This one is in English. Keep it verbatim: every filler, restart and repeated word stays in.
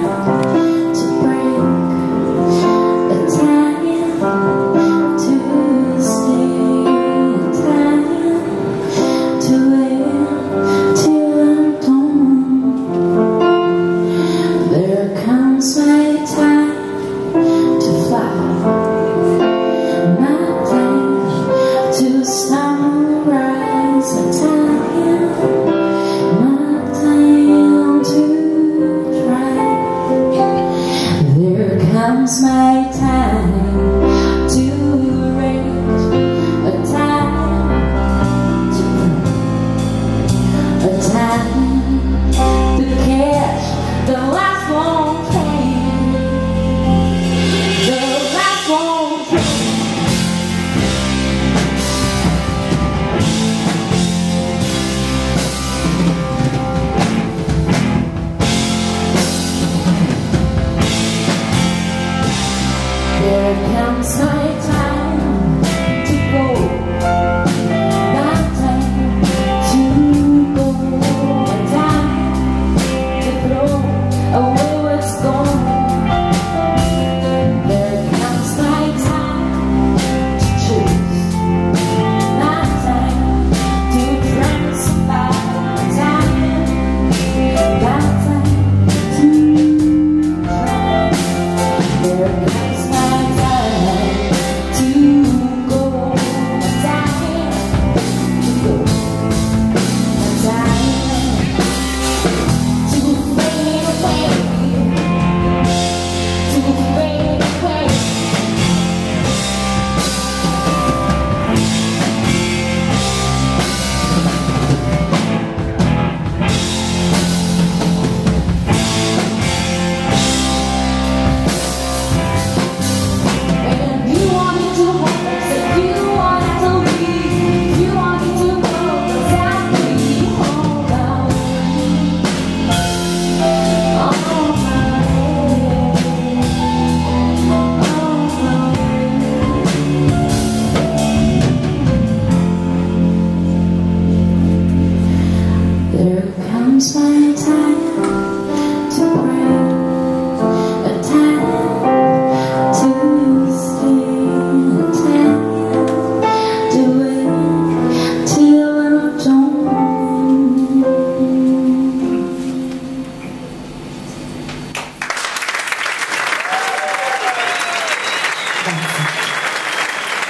Comes my time to arrange a time to a time to catch the last long train, the last long train. There comes my time to go, my time to go, my time to throw away what's gone. There comes my time to choose, my time to transfer, my time, my time to try. There comes my It's my time to pray, a time to stay, a time to wait till I'm done.